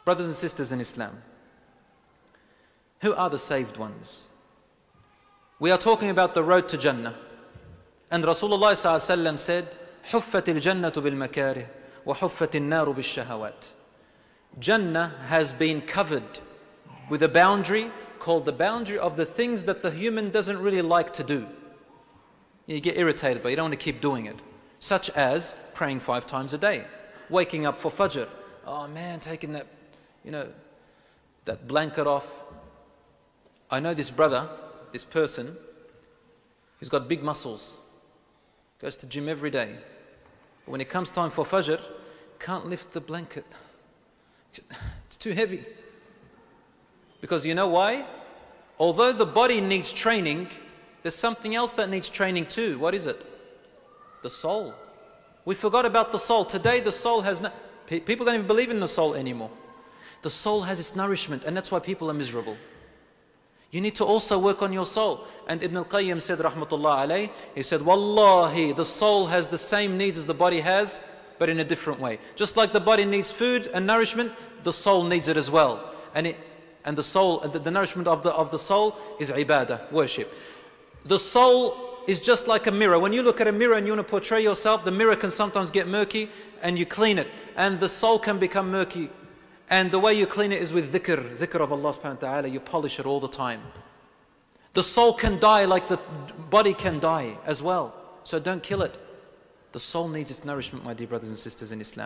Brothers and sisters in Islam, who are the saved ones? We are talking about the road to Jannah. And Rasulullah ﷺ said, حُفَّتِ الْجَنَّةُ بِالْمَكَارِهِ وَحُفَّتِ النَّارُ بِالشَّهَوَاتِ. Jannah has been covered with a boundary called the boundary of the things that the human doesn't really like to do. You get irritated, but you don't want to keep doing it. Such as praying 5 times a day, waking up for Fajr. Oh man, taking that, that blanket off. I know this brother, this person, he's got big muscles, goes to gym every day. But when it comes time for Fajr, can't lift the blanket. It's too heavy. Because you know why? Although the body needs training, there's something else that needs training too. What is it? The soul. We forgot about the soul. Today the soul has no... People don't even believe in the soul anymore. The soul has its nourishment, and that's why people are miserable. You need to also work on your soul. And Ibn al-Qayyim said, rahmatullah alayh, he said, Wallahi, the soul has the same needs as the body has, but in a different way. Just like the body needs food and nourishment, the soul needs it as well. And the soul, the nourishment of the soul is ibadah, worship. The soul is just like a mirror. When you look at a mirror and you want to portray yourself, the mirror can sometimes get murky and you clean it. And the soul can become murky. And the way you clean it is with dhikr of Allah subhanahu wa ta'ala. You polish it all the time. The soul can die like the body can die as well. So don't kill it. The soul needs its nourishment, my dear brothers and sisters in Islam.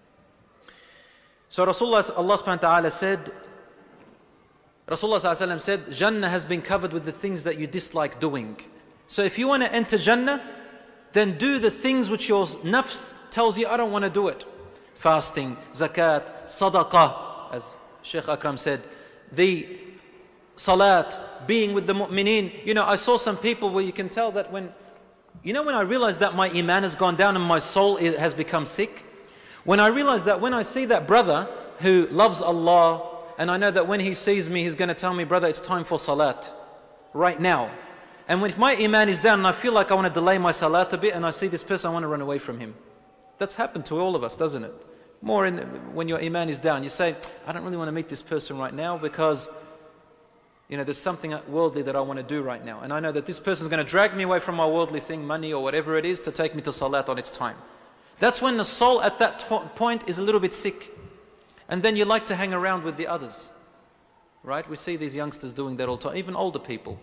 So Rasulullah, Allah subhanahu wa ta'ala said, Rasulullah sallallahu alayhi wa sallam said, Jannah has been covered with the things that you dislike doing. So if you want to enter Jannah, then do the things which your nafs tells you, I don't want to do it. Fasting, zakat, sadaqah, as Shaykh Akram said, the salat, being with the mu'mineen. I saw some people where you can tell that when I realized that my iman has gone down and my soul has become sick, when I realized that when I see that brother who loves Allah, and I know that when he sees me, he's going to tell me, brother, it's time for salat, right now. And if my iman is down and I feel like I want to delay my salat a bit and I see this person, I want to run away from him. That's happened to all of us, doesn't it? More when your iman is down, you say, I don't really want to meet this person right now because there's something worldly that I want to do right now. And I know that this person is going to drag me away from my worldly thing, money or whatever it is, to take me to salat on its time. That's when the soul at that point is a little bit sick. And then you like to hang around with the others. Right? We see these youngsters doing that all the time, even older people.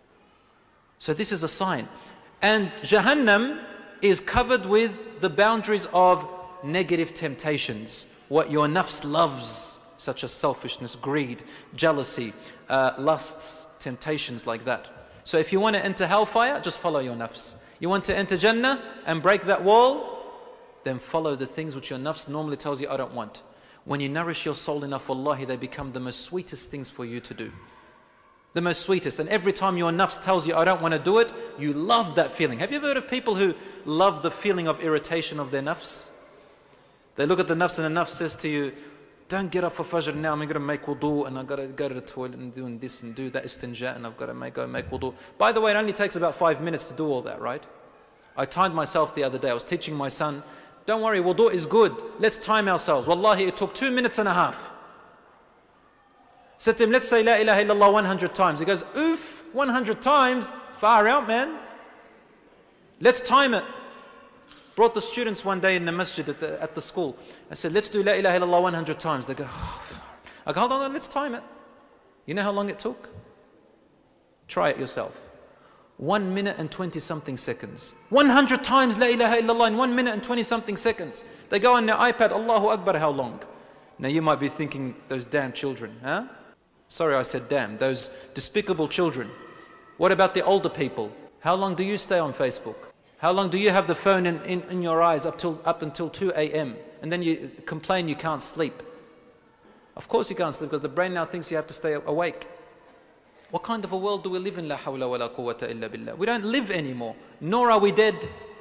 So this is a sign. And Jahannam is covered with the boundaries of negative temptations. What your nafs loves, such as selfishness, greed, jealousy, lusts, temptations like that. So if you want to enter hellfire, just follow your nafs. You want to enter Jannah and break that wall, then follow the things which your nafs normally tells you, I don't want. When you nourish your soul enough, wallahi, they become the most sweetest things for you to do. The most sweetest. And every time your nafs tells you, I don't want to do it, you love that feeling. Have you ever heard of people who love the feeling of irritation of their nafs? They look at the nafs and the nafs says to you, don't get up for Fajr now, I'm going to make wudu and I've got to go to the toilet and do this and do that istinja and I've got to go make wudu. By the way, it only takes about 5 minutes to do all that, right? I timed myself the other day. I was teaching my son, don't worry, wudu is good. Let's time ourselves. Wallahi, it took 2 minutes and a half. Said to him, let's say La ilaha illallah 100 times. He goes, oof, 100 times? Far out, man. Let's time it. Brought the students one day in the masjid at the school. I said, let's do La ilaha illallah 100 times. They go, oh. I go, hold on, let's time it. You know how long it took? Try it yourself. 1 minute and 20 something seconds. 100 times La ilaha illallah in 1 minute and 20 something seconds. They go on their iPad, Allahu Akbar, how long? Now you might be thinking, those damn children, huh? Sorry I said damn, those despicable children. What about the older people? How long do you stay on Facebook? How long do you have the phone in your eyes up until 2 a.m. and then you complain you can't sleep? Of course you can't sleep because the brain now thinks you have to stay awake. What kind of a world do we live in? La hawla wa la quwwata illa billah. We don't live anymore, nor are we dead.